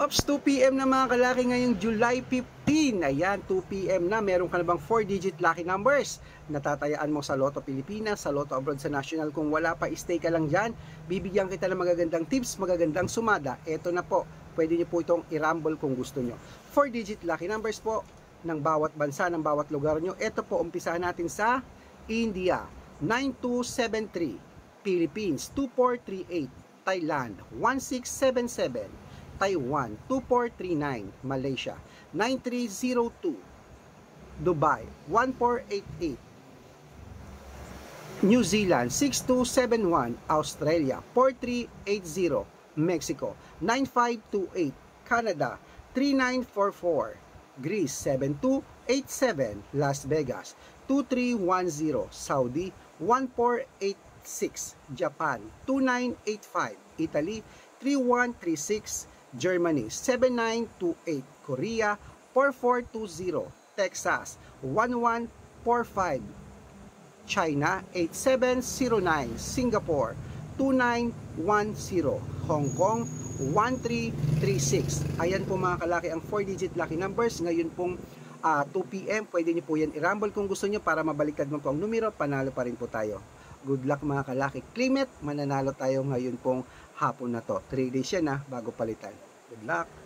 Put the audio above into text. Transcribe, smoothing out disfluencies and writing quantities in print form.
Ops, 2 PM na mga kalaki ngayong July 15. Ayan, 2 PM na. Meron ka na bang 4-digit lucky numbers? Natatayaan mo sa Lotto Pilipinas, sa Lotto Abroad, sa National. Kung wala pa, stay ka lang dyan. Bibigyan kita ng magagandang tips, magagandang sumada. Eto na po, pwede nyo po itong i-rumble kung gusto nyo. 4-digit lucky numbers po ng bawat bansa, ng bawat lugar nyo. Eto po, umpisahan natin sa India, 9273. Philippines, 2438. Thailand, 1677. Taiwan, 2439, Malaysia, 9302, Dubai, 1488, New Zealand, 6271, Australia, 4380, Mexico, 9528, Canada, 3944, Greece, 7287, Las Vegas, 2310, Saudi, 1486, Japan, 2985, Italy, 3136, Germany 7928, Korea 4420, Texas 1145, China 8709, Singapore 2910, Hong Kong 1336. Ayan po mga kalaki ang 4-digit lucky numbers. Ngayon pong 2 PM, pwede niyo po yan i-rumble kung gusto niyo para mabaliktad mo po ang numero, panalo pa rin po tayo. Good luck mga kalaki. Claim it, mananalo tayo ngayon pong hapon na to. 3 days yan bago palitan. Good luck!